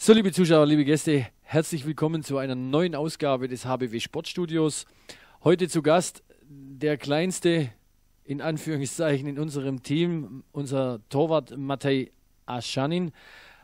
So, liebe Zuschauer, liebe Gäste, herzlich willkommen zu einer neuen Ausgabe des HBW Sportstudios. Heute zu Gast der kleinste, in Anführungszeichen, in unserem Team, unser Torwart Matej Aschanin,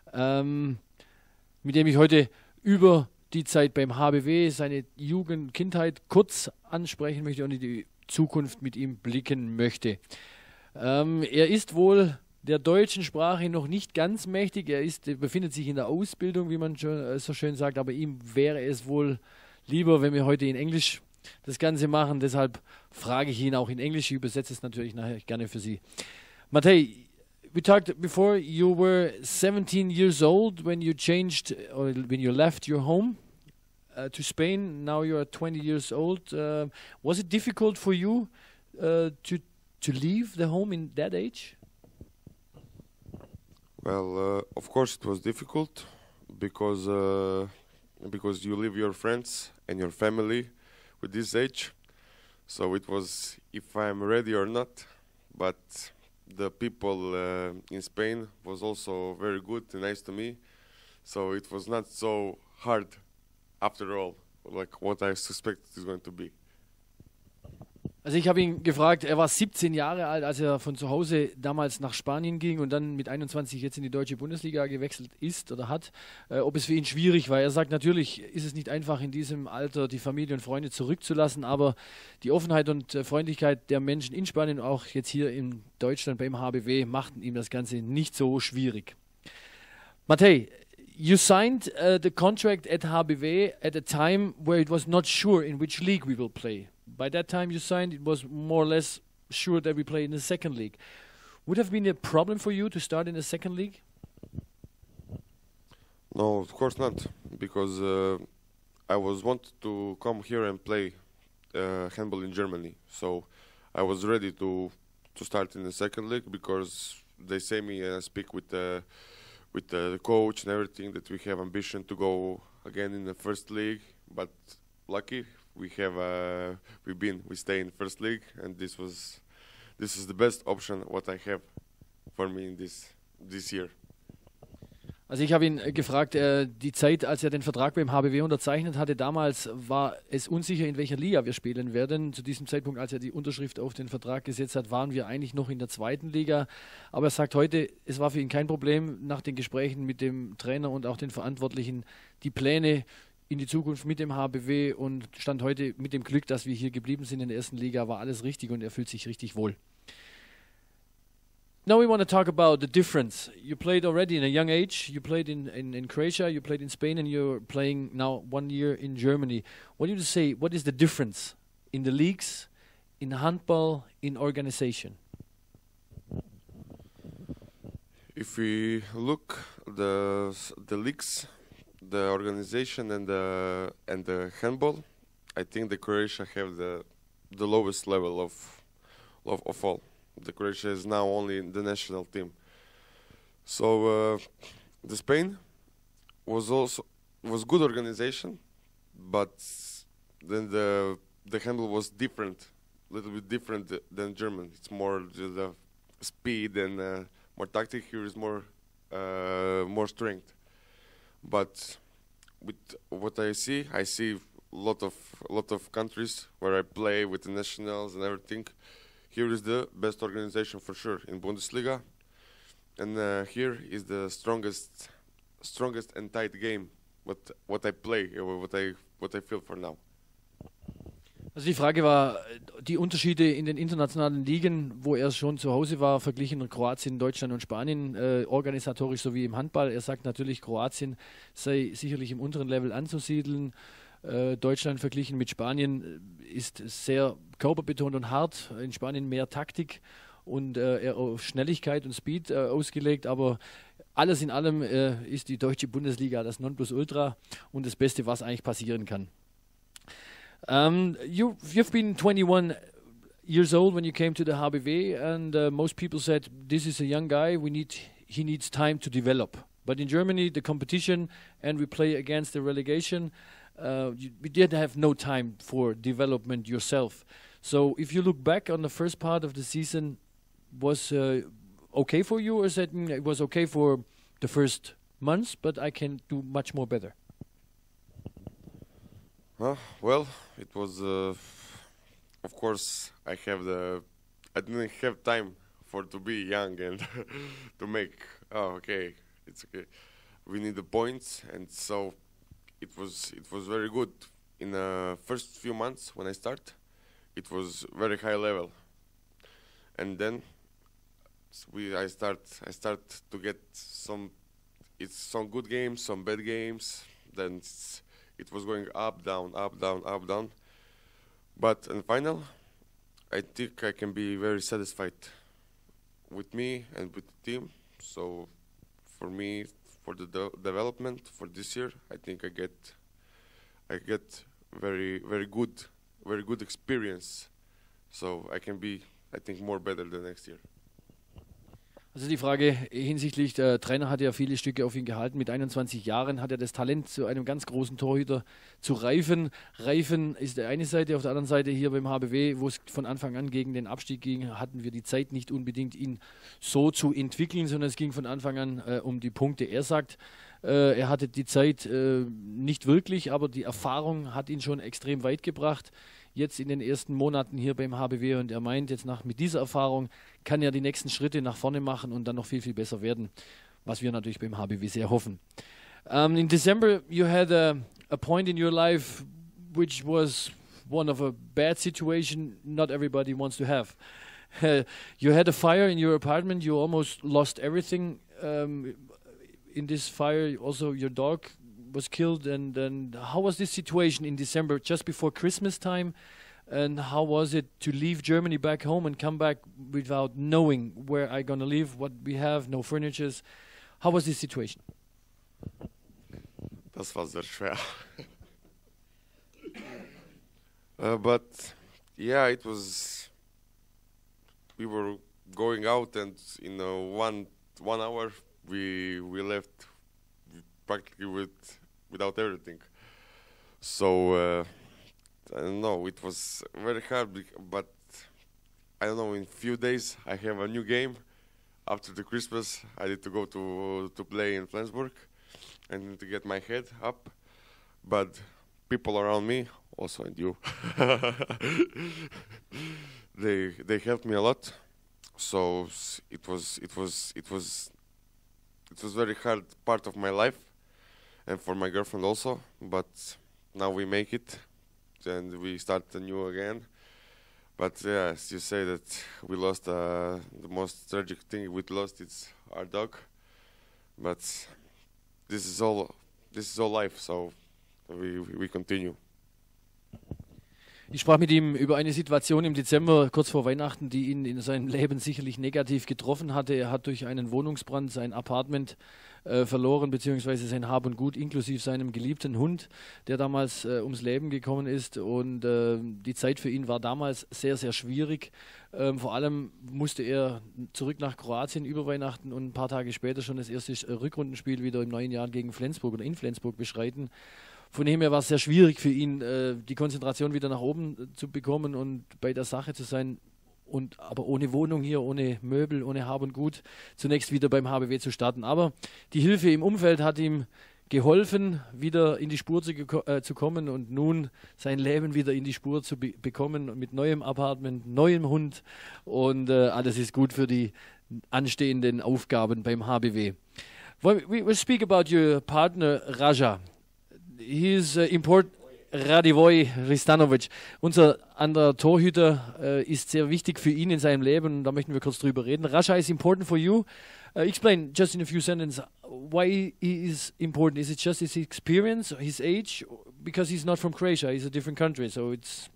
mit dem ich heute über die Zeit beim HBW, seine Jugend, Kindheit kurz ansprechen möchte und in die Zukunft mit ihm blicken möchte. Er ist wohl der deutschen Sprache noch nicht ganz mächtig. Er befindet sich in der Ausbildung, wie man schon, so schön sagt, aber ihm wäre es wohl lieber, wenn wir heute in Englisch das Ganze machen. Deshalb frage ich ihn auch in Englisch. Ich übersetze es natürlich nachher gerne für Sie. Matej, we talked before, you were 17 years old when you changed, or when you left your home to Spain. Now you are 20 years old. Was it difficult for you to leave the home in that age? Well, of course it was difficult because you leave your friends and your family with this age. So it was if I'm ready or not. But the people in Spain was also very good and nice to me. So it was not so hard after all, like what I suspected is going to be. Also ich habe ihn gefragt, er war 17 Jahre alt, als er von zu Hause damals nach Spanien ging und dann mit 21 jetzt in die deutsche Bundesliga gewechselt ist oder hat, ob es für ihn schwierig war. Er sagt, natürlich ist es nicht einfach in diesem Alter die Familie und Freunde zurückzulassen, aber die Offenheit und Freundlichkeit der Menschen in Spanien, auch jetzt hier in Deutschland beim HBW, machten ihm das Ganze nicht so schwierig. Matej, you signed the contract at HBW at a time where it was not sure in which league we will play. By that time you signed, it was more or less sure that we play in the second league. Would have been a problem for you to start in the second league? No, of course not, because I was wanted to come here and play handball in Germany. So I was ready to start in the second league because they say me speak with the coach and everything that we have ambition to go again in the first league. But lucky we stay in first league, and this is the best option what I have for me in this year. Also ich habe ihn gefragt, die Zeit, als er den Vertrag beim HBW unterzeichnet hatte, damals war es unsicher, in welcher Liga wir spielen werden. Zu diesem Zeitpunkt, als er die Unterschrift auf den Vertrag gesetzt hat, waren wir eigentlich noch in der zweiten Liga. Aber er sagt heute, es war für ihn kein Problem, nach den Gesprächen mit dem Trainer und auch den Verantwortlichen, die Pläne in die Zukunft mit dem HBW, und stand heute mit dem Glück, dass wir hier geblieben sind in der ersten Liga, war alles richtig und er fühlt sich richtig wohl. Now we want to talk about the difference. You played already in a young age. You played in Croatia, you played in Spain, and you're playing now 1 year in Germany. What do you say, what is the difference in the leagues, in handball, in organization? If we look the leagues, the organization and the handball, I think the Croatia have the lowest level of all. The Croatia is now only in the national team. So the Spain was good organization, but then the handball was different, a little bit different than German. It's more the speed and more tactic. Here is more strength. But with what I see a lot of countries where I play with the nationals and everything. Here is the best organization for sure in Bundesliga, and here is the strongest and tight game. What I play, what I feel for now. Also die Frage war, die Unterschiede in den internationalen Ligen, wo er schon zu Hause war, verglichen mit Kroatien, Deutschland und Spanien, organisatorisch sowie im Handball. Er sagt natürlich, Kroatien sei sicherlich im unteren Level anzusiedeln. Deutschland verglichen mit Spanien ist sehr körperbetont und hart. In Spanien mehr Taktik und eher auf Schnelligkeit und Speed ausgelegt. Aber alles in allem ist die deutsche Bundesliga das Nonplusultra und das Beste, was eigentlich passieren kann. You've been 21 years old when you came to the HBW, and most people said, this is a young guy, he needs time to develop. But in Germany, the competition, and we play against the relegation, we did have no time for development yourself. So if you look back on the first part of the season, was okay for you, or is it was okay for the first months, but I can do much more better. Well, it was, of course, I didn't have time for to be young and to make, okay, it's okay. We need the points, and so it was very good. In the first few months when I start, it was very high level, and then I start to get some good games, some bad games. Then it was going up, down, up, down, up, down. But in final, I think I can be very satisfied with me and with the team. So for me, for the development for this year, I think I get very good experience. So I can be, I think, more better the next year. Also die Frage hinsichtlich, der Trainer hat ja viele Stücke auf ihn gehalten. Mit 21 Jahren hat er das Talent, zu einem ganz großen Torhüter zu reifen. Reifen ist die eine Seite, auf der anderen Seite hier beim HBW, wo es von Anfang an gegen den Abstieg ging, hatten wir die Zeit nicht unbedingt, ihn so zu entwickeln, sondern es ging von Anfang an um die Punkte. Er sagt, er hatte die Zeit nicht wirklich, aber die Erfahrung hat ihn schon extrem weit gebracht. Jetzt in den ersten Monaten hier beim HBW, und er meint, jetzt mit dieser Erfahrung kann er die nächsten Schritte nach vorne machen und dann noch viel besser werden, was wir natürlich beim HBW sehr hoffen. In December you had a point in your life which was one of a bad situation not everybody wants to have. You had a fire in your apartment, you almost lost everything. In this fire also your dog was killed, and how was this situation in December, just before Christmas time, and how was it to leave Germany back home and come back without knowing where I gonna live, what we have, no furnitures? How was this situation? Das war sehr schwer. But yeah, it was. We were going out, and in one hour we left practically without everything. So I don't know. It was very hard, but I don't know. In few days, I have a new game. After the Christmas, I need to go to play in Flensburg, and to get my head up. But people around me, also and you, they helped me a lot. So it was very hard part of my life, and for my girlfriend also. But now we make it, and we start anew again. But yeah, as you say that we lost, the most tragic thing we lost is our dog. But this is all life, so we continue. Ich sprach mit ihm über eine Situation im Dezember, kurz vor Weihnachten, die ihn in seinem Leben sicherlich negativ getroffen hatte. Er hat durch einen Wohnungsbrand sein Apartment verloren, beziehungsweise sein Hab und Gut, inklusive seinem geliebten Hund, der damals ums Leben gekommen ist. Und die Zeit für ihn war damals sehr, sehr schwierig. Vor allem musste er zurück nach Kroatien über Weihnachten und ein paar Tage später schon das erste Rückrundenspiel wieder im neuen Jahr gegen Flensburg oder in Flensburg beschreiten. Von dem her war es sehr schwierig für ihn, die Konzentration wieder nach oben zu bekommen und bei der Sache zu sein, aber ohne Wohnung hier, ohne Möbel, ohne Hab und Gut, zunächst wieder beim HBW zu starten. Aber die Hilfe im Umfeld hat ihm geholfen, wieder in die Spur zu kommen und nun sein Leben wieder in die Spur zu bekommen mit neuem Apartment, neuem Hund, und alles ist gut für die anstehenden Aufgaben beim HBW. We will speak about your partner Raja. He's important. Radivoj Ristanovic, unser anderer Torhüter, ist sehr wichtig für ihn in seinem Leben, und da möchten wir kurz drüber reden. Raja is important for you. Explain just in a few sentences why he is important. Is it just his experience, his age? Because he's not from Croatia, he's a different country, so it's...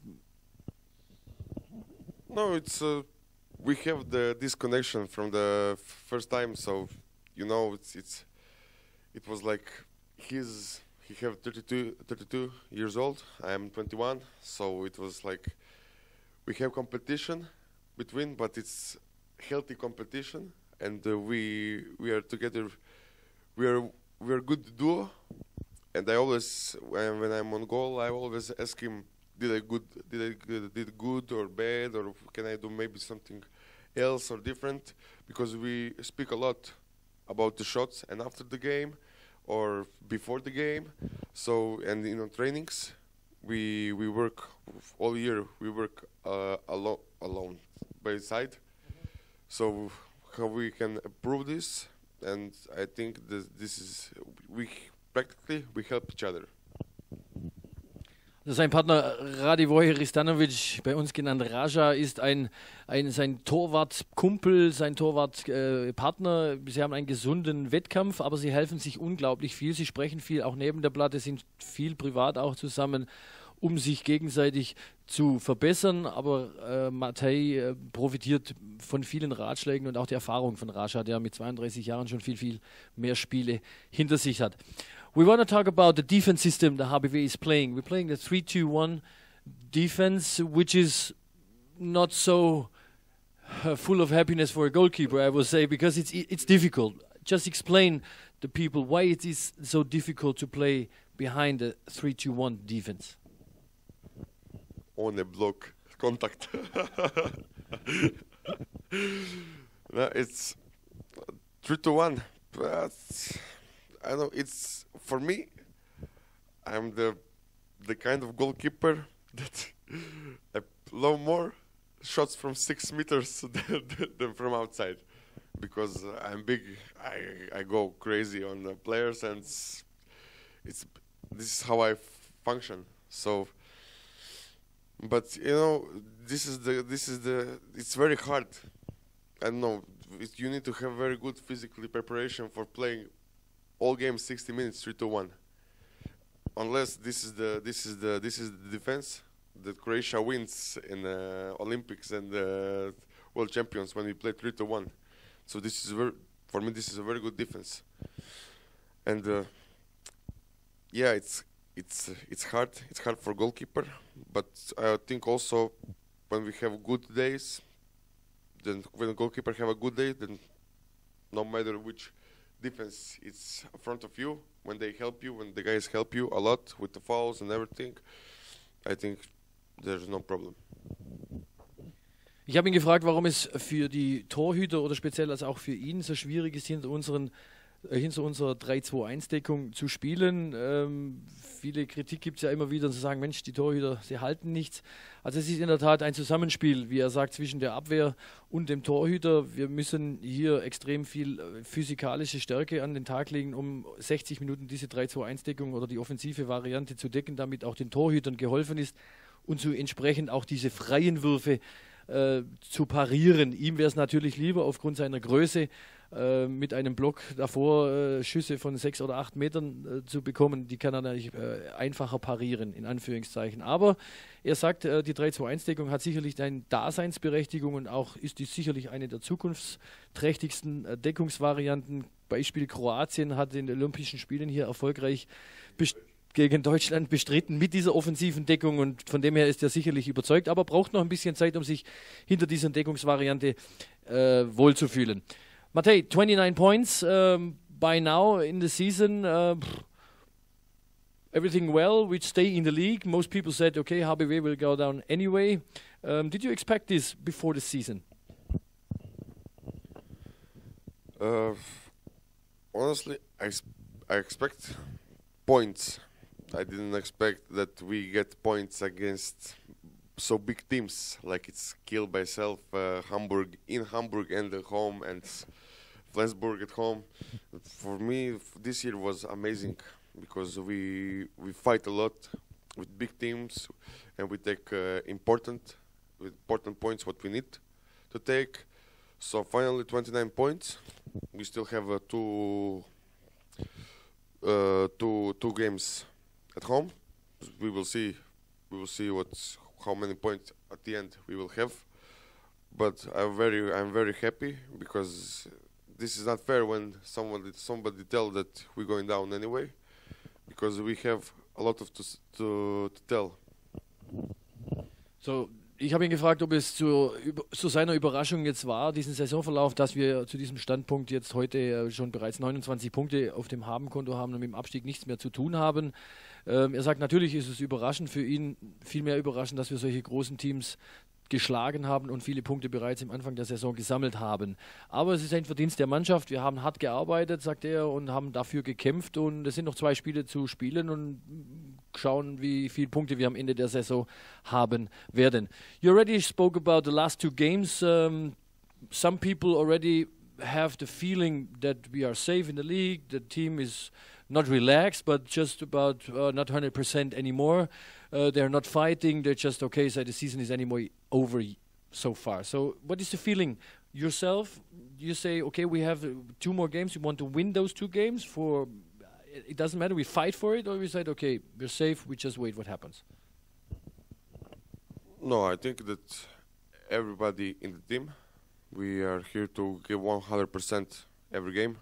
No, it's we have this connection from the first time, so you know it was like he have 32 years old. I am 21, so it was like we have competition between, but it's healthy competition, and we are together. We are good duo, and I always when I'm on goal, I always ask him, did I good or bad, or can I do maybe something else or different? Because we speak a lot about the shots, and after the game or before the game. So and in our trainings, we work all year. We work alone by side. So how we can improve this, and I think this is we practically we help each other. Sein Partner Radivoj Hristanović, bei uns genannt Raja, ist sein Torwartkumpel, sein Torwartpartner. Sie haben einen gesunden Wettkampf, aber sie helfen sich unglaublich viel. Sie sprechen viel, auch neben der Platte, sind viel privat auch zusammen, um sich gegenseitig zu verbessern. Aber Matej profitiert von vielen Ratschlägen und auch der Erfahrung von Raja, der mit 32 Jahren schon viel mehr Spiele hinter sich hat. We want to talk about the defense system the HBW is playing. We're playing the 3-2-1 defense, which is not so full of happiness for a goalkeeper, I would say, because it's difficult. Just explain the people why it is so difficult to play behind the 3-2-1 defense. Ohne Block, Kontakt. No, it's 3-1, but I know it's for me. I'm the kind of goalkeeper that I love more shots from 6 meters than from outside, because I'm big. I go crazy on the players, and this is how I function. So, but you know, it's very hard. I don't know. You need to have very good physical preparation for playing all games 60 minutes 3-1. Unless this is the defense that Croatia wins in Olympics and World Champions when we play 3-1. So this is for me this is a very good defense. And yeah, it's hard. It's hard for goalkeeper, but I think also when we have good days, then when the goalkeeper have a good day, then no matter which defense is in front of you, when they help you, when the guys help you a lot with the fouls and everything, I think there's no problem. Ich habe ihn gefragt, warum es für die Torhüter oder speziell also auch für ihn so schwierig ist, hinter unserer 3-2-1-Deckung zu spielen. Viele Kritik gibt es ja immer wieder, zu sagen, Mensch, die Torhüter, sie halten nichts. Also es ist in der Tat ein Zusammenspiel, wie er sagt, zwischen der Abwehr und dem Torhüter. Wir müssen hier extrem viel physikalische Stärke an den Tag legen, um 60 Minuten diese 3-2-1-Deckung oder die offensive Variante zu decken, damit auch den Torhütern geholfen ist und so entsprechend auch diese freien Würfe zu parieren. Ihm wäre es natürlich lieber, aufgrund seiner Größe mit einem Block davor Schüsse von 6 oder 8 Metern zu bekommen. Die kann er natürlich einfacher parieren, in Anführungszeichen. Aber er sagt, die 3-2-1-Deckung hat sicherlich eine Daseinsberechtigung und auch ist dies sicherlich eine der zukunftsträchtigsten Deckungsvarianten. Beispiel Kroatien hat in den Olympischen Spielen hier erfolgreich gegen Deutschland bestritten mit dieser offensiven Deckung, und von dem her ist er sicherlich überzeugt, aber braucht noch ein bisschen Zeit, um sich hinter dieser Deckungsvariante wohlzufühlen. Matej, 29 points by now in the season. Everything well, we stay in the league. Most people said, okay, HBW will go down anyway. Did you expect this before the season? Honestly, I expect points. I didn't expect that we get points against so big teams like it's Kiel by itself, Hamburg and at home, and Flensburg at home. For me, this year was amazing because we fight a lot with big teams, and we take important points what we need to take. So finally, 29 points. We still have two games at home. We will see how many points at the end we will have. But I'm very happy because this is not fair when somebody tell that we're going down anyway, because we have a lot to tell. So, ich habe ihn gefragt, ob es zu seiner Überraschung jetzt war, diesen Saisonverlauf, dass wir zu diesem Standpunkt jetzt heute schon bereits 29 Punkte auf dem Habenkonto haben und mit dem Abstieg nichts mehr zu tun haben. Er sagt, natürlich ist es überraschend für ihn, viel mehr überraschend, dass wir solche großen Teams geschlagen haben und viele Punkte bereits im Anfang der Saison gesammelt haben. Aber es ist ein Verdienst der Mannschaft. Wir haben hart gearbeitet, sagt er, und haben dafür gekämpft. Und es sind noch 2 Spiele zu spielen und schauen, wie viele Punkte wir am Ende der Saison haben werden. You already spoke about the last 2 games. Some people already have the feeling that we are safe in the league. The team is not relaxed, but just about not 100% anymore. They're not fighting. They're just okay. So the season is anymore over so far. So what is the feeling yourself? You say, okay, we have 2 more games. We want to win those 2 games. For it doesn't matter. We fight for it, or we said, okay, we're safe. We just wait what happens. No, I think that everybody in the team, we are here to give 100% every game.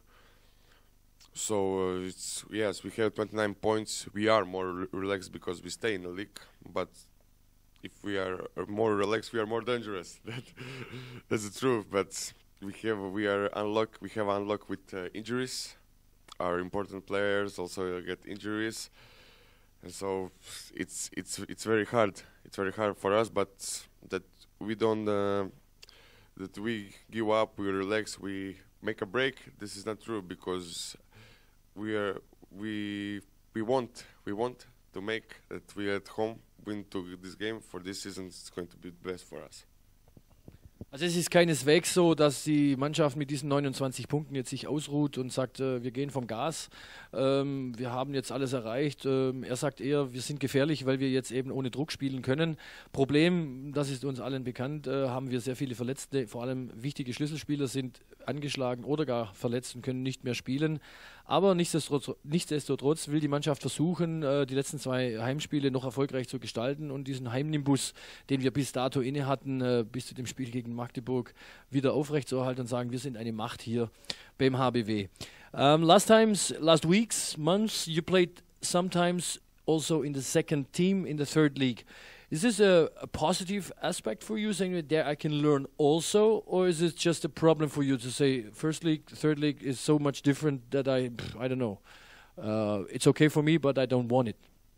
So it's yes, we have 29 points. We are more relaxed because we stay in the league. But if we are more relaxed, we are more dangerous. That's the truth. But we are unlocked. We have unlocked with injuries. Our important players also get injuries, and so it's very hard. It's very hard for us. But that we don't that we give up. We relax. We make a break. This is not true because we want to make that we at home win to this game. For this season, it's going to be best for us. Also es ist keineswegs so, dass die Mannschaft mit diesen 29 Punkten jetzt sich ausruht und sagt, wir gehen vom Gas, wir haben jetzt alles erreicht. Er sagt eher, wir sind gefährlich, weil wir jetzt eben ohne Druck spielen können. Problem, das ist uns allen bekannt, haben wir sehr viele Verletzte, vor allem wichtige Schlüsselspieler sind angeschlagen oder gar verletzt und können nicht mehr spielen. Aber nichtsdestotrotz will die Mannschaft versuchen, die letzten 2 Heimspiele noch erfolgreich zu gestalten und diesen Heimnimbus, den wir bis dato inne hatten, bis zu dem Spiel gegen Magdeburg, wieder aufrechtzuerhalten und sagen, wir sind eine Macht hier beim HBW. Last weeks, months, you played sometimes also in the second team in the third league. Is this a positive aspect for you, saying that there I can learn also, or is it just a problem for you to say first league, third league is so much different that I don't know, it's okay for me, but I don't want it?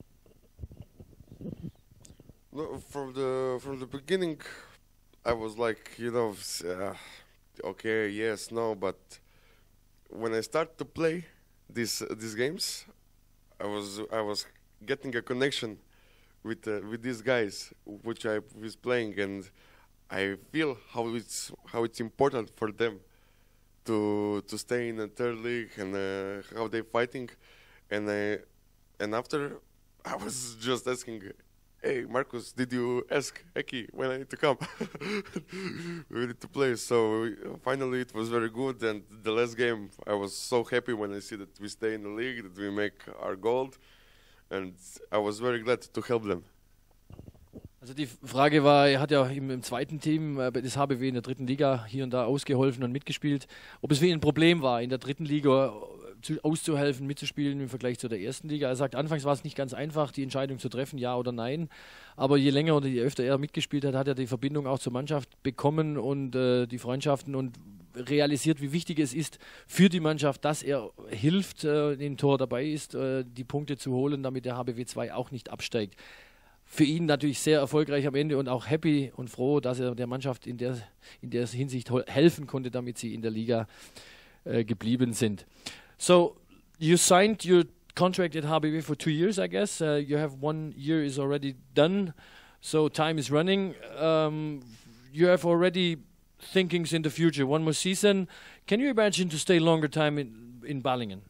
No, from the beginning, I was like, okay, yes, no, but when I start to play these games, I was getting a connection with these guys which I was playing, and I feel how it's important for them to stay in the third league and how they're fighting, and after I was just asking, hey Marcus, did you ask Eki when I need to come? We need to play. So finally it was very good, and the last game I was so happy when I see that we stay in the league, that we make our goal. And I was very glad to help them. Also die Frage war, er hat ja im zweiten Team des HBW in der dritten Liga hier und da ausgeholfen und mitgespielt, ob es für ihn ein Problem war, in der dritten Liga auszuhelfen, mitzuspielen im Vergleich zu der ersten Liga. Er sagt, anfangs war es nicht ganz einfach, die Entscheidung zu treffen, ja oder nein. Aber je länger oder je öfter er mitgespielt hat, hat er die Verbindung auch zur Mannschaft bekommen und die Freundschaften und realisiert, wie wichtig es ist für die Mannschaft, dass er hilft, im Tor dabei ist, die Punkte zu holen, damit der HBW 2 auch nicht absteigt. Für ihn natürlich sehr erfolgreich am Ende und auch happy und froh, dass er der Mannschaft in der Hinsicht helfen konnte, damit sie in der Liga geblieben sind. So, you signed your contract at HBW for 2 years, I guess. You have 1 year is already done, so time is running. You have already thinkings in the future, 1 more season. Can you imagine to stay longer time in Balingen?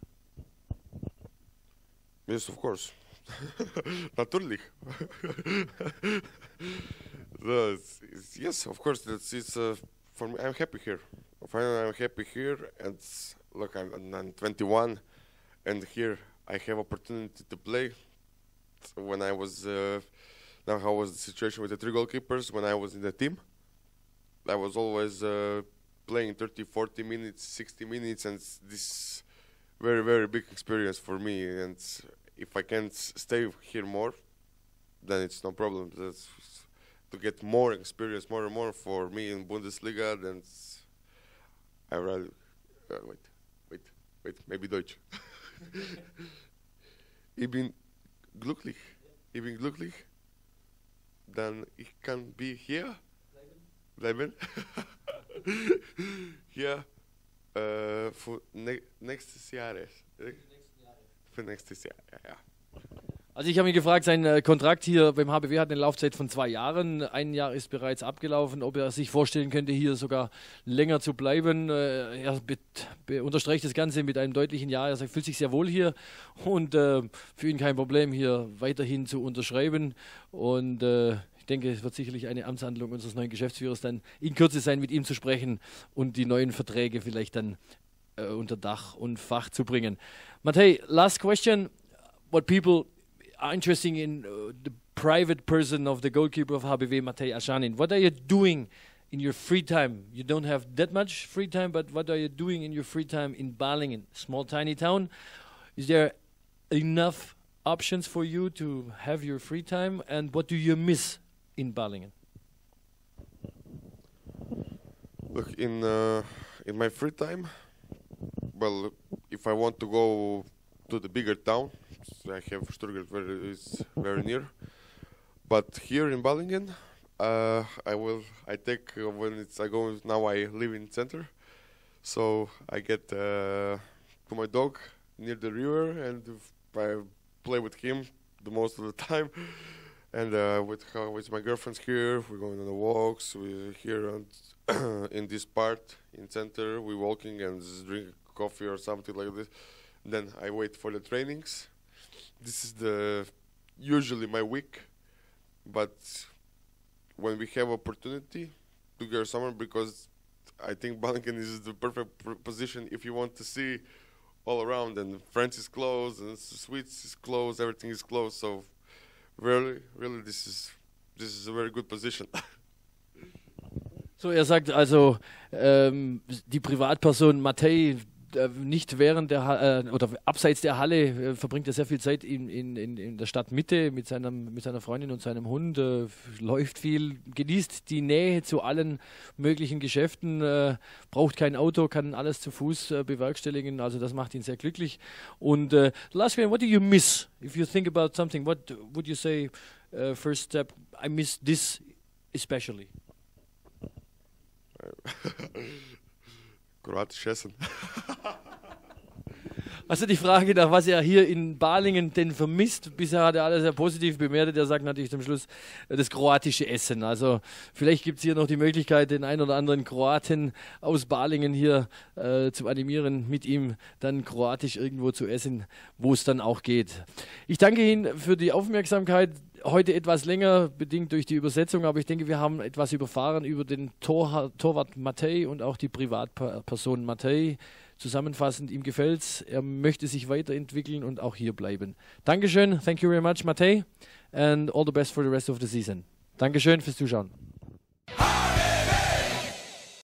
Yes, of course. Natürlich. Yes, of course. It's for me. I'm happy here. Finally, I'm happy here, and look, I'm 21, and here I have opportunity to play. When I was now, how was the situation with the 3 goalkeepers when I was in the team? I was always playing 30, 40 minutes, 60 minutes, and this very, very big experience for me. And if I can't stay here more, then it's no problem. That's to get more experience, more and more for me in Bundesliga. Then I rather wait, maybe Deutsch. Ich bin glücklich. Dann ich kann be here. bleiben. Hier für nächstes Jahr. Für nächstes Jahr, ja. Also ich habe mich gefragt, sein Kontrakt hier beim HBW hat eine Laufzeit von 2 Jahren. 1 Jahr ist bereits abgelaufen, ob er sich vorstellen könnte, hier sogar länger zu bleiben. Er unterstreicht das Ganze mit einem deutlichen Ja. Er sagt, fühlt sich sehr wohl hier und für ihn kein Problem, hier weiterhin zu unterschreiben. Und ich denke, es wird sicherlich eine Amtshandlung unseres neuen Geschäftsführers dann in Kürze sein, mit ihm zu sprechen und die neuen Verträge vielleicht dann unter Dach und Fach zu bringen. Matej, last question. What people are interested in the private person of the goalkeeper of HBW, Matej Aschanin. What are you doing in your free time? You don't have that much free time, but what are you doing in your free time in Balingen, small tiny town? Is there enough options for you to have your free time, and what do you miss in Balingen? Look, in my free time, well, if I want to go to the bigger town, I have Stuttgart where it's very near. But here in Balingen, I live in center, so I get to my dog near the river and I play with him the most of the time. And with my girlfriends here, we're going on the walks. We're here in this part in center. We're walking and just drink coffee or something like this. Then I wait for the trainings. This is usually my week, but when we have opportunity to go somewhere, because I think Balingen is the perfect position if you want to see all around, and France is closed, and Swiss is closed, everything is closed, so really this is a very good position. So, er sagt also, die Privatperson Matej, nicht während der oder abseits der Halle verbringt er sehr viel Zeit in der Stadtmitte mit seiner Freundin und seinem Hund, läuft viel, genießt die Nähe zu allen möglichen Geschäften, braucht kein Auto, kann alles zu Fuß bewerkstelligen, also das macht ihn sehr glücklich. Und last one, what do you miss? If you think about something, what would you say first step, I miss this especially? Kroatisch essen. Also die Frage nach, was er hier in Balingen denn vermisst, bisher hat er alles sehr positiv bemerkt. Er sagt natürlich zum Schluss das kroatische Essen. Also vielleicht gibt es hier noch die Möglichkeit, den einen oder anderen Kroaten aus Balingen hier zu animieren, mit ihm dann kroatisch irgendwo zu essen, wo es dann auch geht. Ich danke Ihnen für die Aufmerksamkeit. Heute etwas länger, bedingt durch die Übersetzung, aber ich denke, wir haben etwas überfahren über den Torwart Matej und auch die Privatperson Matej. Zusammenfassend, ihm gefällt's, er möchte sich weiterentwickeln und auch hier bleiben. Dankeschön, thank you very much Matej and all the best for the rest of the season. Dankeschön fürs Zuschauen.